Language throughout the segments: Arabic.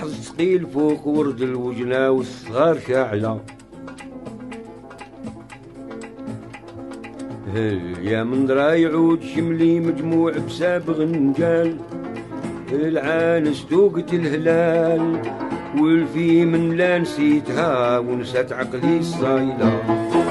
ثقيل فوق ورد الوجنة والصغار شاعلة. يا من درا يعود شملي مجموع بسابغ نجال، العانس توقت الهلال والفي من لا نسيتها ونسات عقلي الصايلة.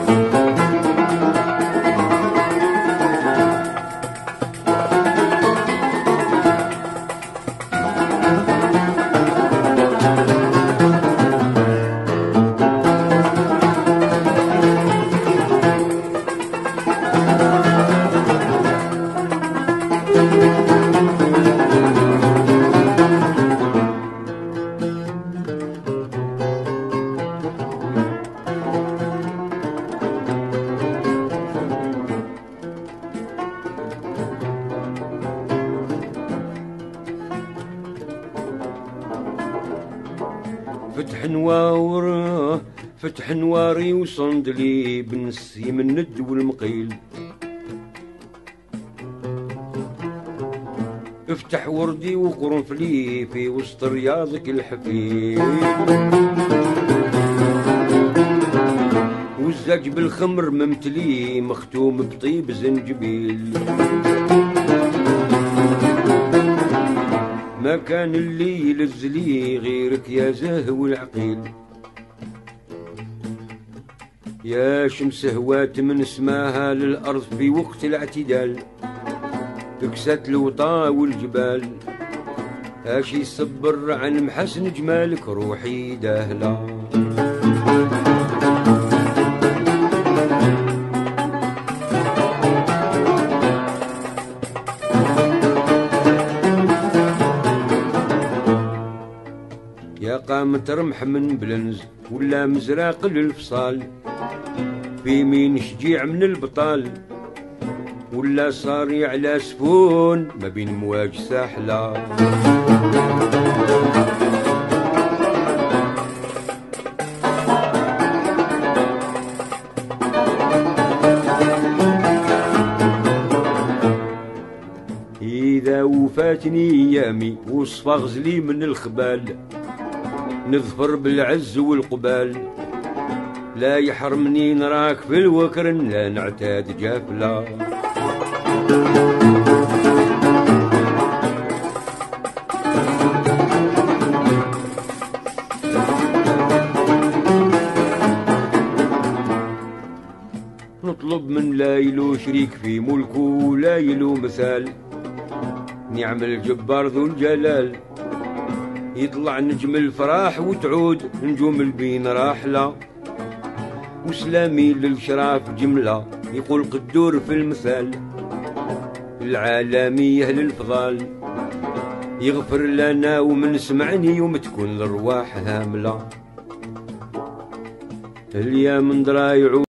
فتح نواري وصندلي بنسي من الند والمقيل، افتح وردي وقرنفلي في وسط رياضك الحفيل، والزج بالخمر ممتلي مختوم بطيب زنجبيل. ما كان اللي يلزلي غيرك يا زهو العقيل، يا شمس هوات من سماها للأرض في وقت الاعتدال، تكست الوطا والجبال، اش يصبر عن محسن جمالك روحي داهلة. يا قامة رمح من بلنز ولا مزراق للفصال، في مين شجيع من البطال ولا صاري على سفون ما بين مواج ساحلة. إذا وفاتني أيامي وصفى غزلي من الخبال، نظفر بالعز والقبال، لا يحرمني نراك في الوكر لا نعتاد جافلة. نطلب من لا يلو شريك في ملكه لا يلو مثال، نعم الجبار ذو الجلال، يطلع نجم الفراح وتعود نجوم البين راحلة، وسلامي للشراف جملة يقول قدور في المثال، العالمية للفضال يغفر لنا ومن سمعني يوم تكون الارواح هاملة. اليا من درا يعود